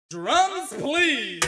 Drums, please.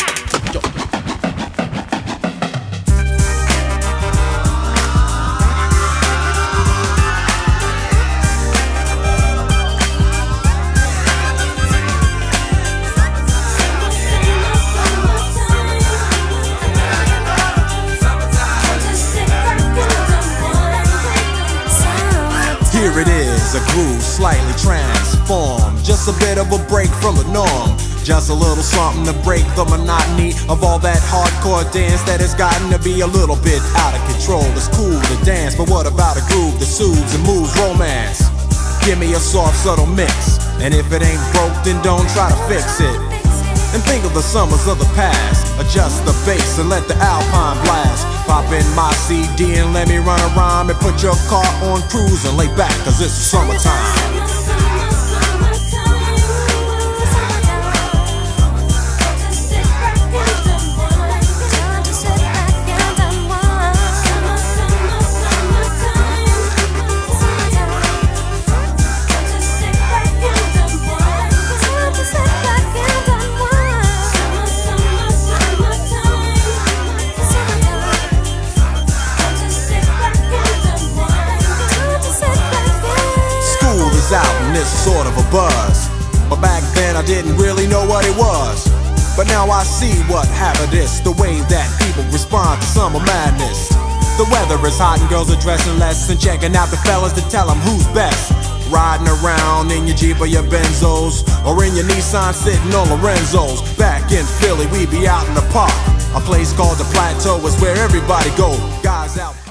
Here it is, a groove slightly transformed. Just a bit of a break from the norm. Just a little something to break the monotony of all that hardcore dance that has gotten to be a little bit out of control. It's cool to dance, but what about a groove that soothes and moves romance? Give me a soft, subtle mix, and if it ain't broke, then don't try to fix it. And think of the summers of the past. Adjust the bass and let the Alpine blast. Pop in my CD and let me run a rhyme and put your car on cruise and lay back, cause it's summertime. Out and it's sort of a buzz, but back then I didn't really know what it was. But now I see what happened is the way that people respond to summer madness. The weather is hot and girls are dressing less and checking out the fellas to tell them who's best. Riding around in your Jeep or your Benzos, or in your Nissan sitting on Lorenzo's. Back in Philly we be out in the park. A place called the Plateau is where everybody go. Guys out